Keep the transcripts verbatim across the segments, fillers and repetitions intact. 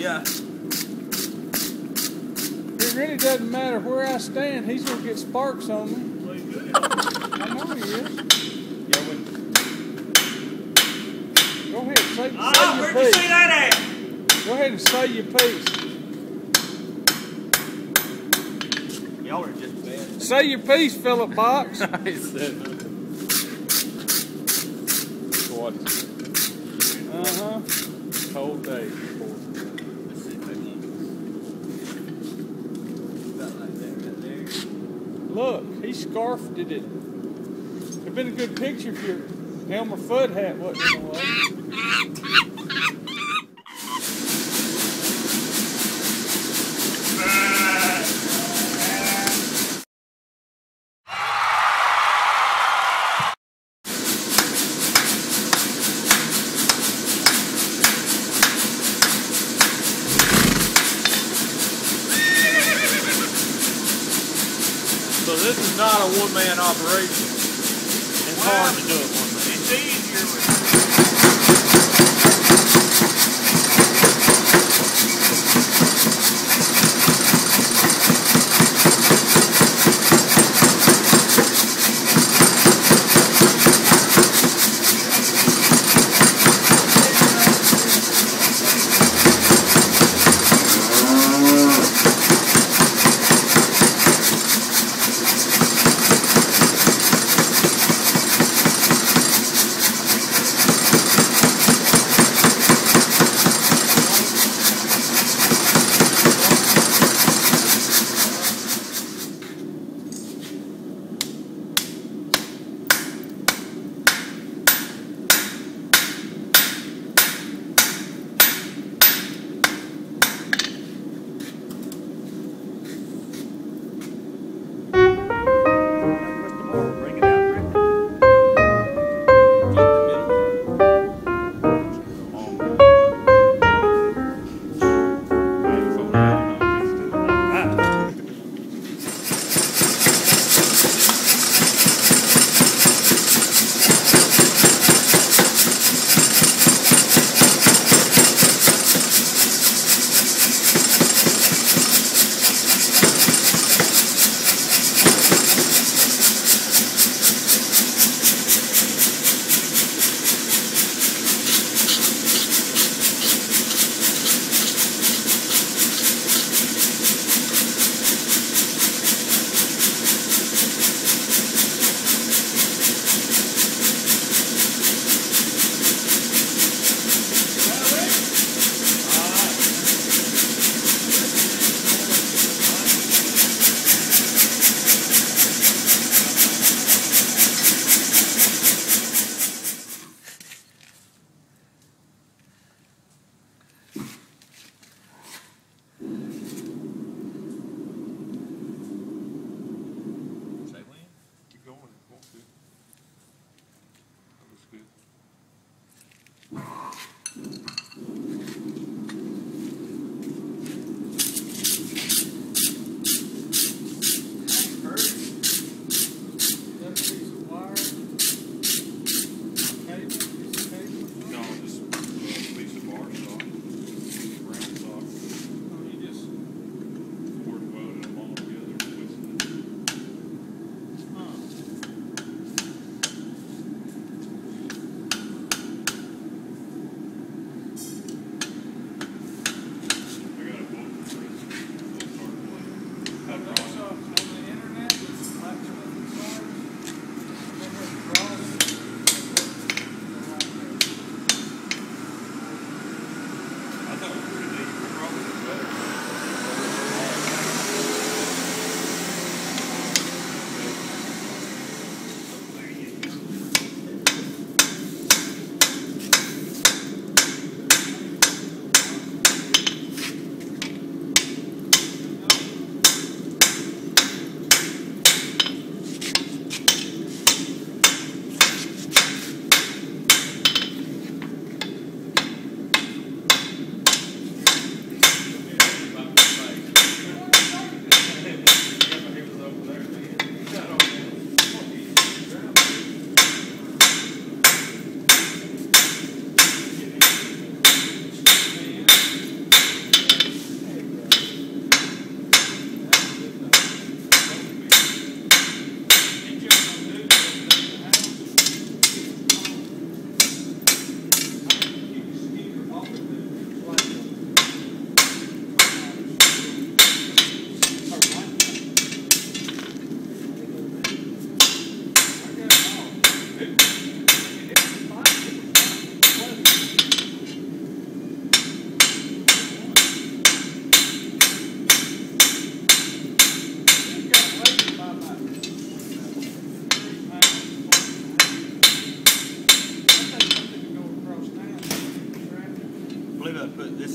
Yeah. It really doesn't matter where I stand, he's going to get sparks on me. Well, he's good. I know he is. Yeah, when... Go ahead, say, say Oh, your where'd piece. you see that at? Go ahead and say your piece. Y'all are just bad. Say your piece, Philip Box. I said nothing. What? Uh-huh. Cold day. Let's see if I can... About like that right there. Look, he scarfed it. It'd have been a good picture if your Elmer Fudd hat wasn't in the way. So this is not a one-man operation. It's well, hard to do it one man. It's easier with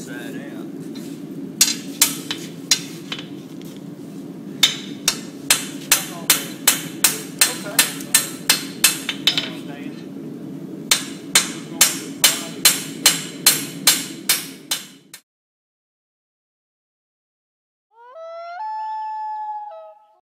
try it out.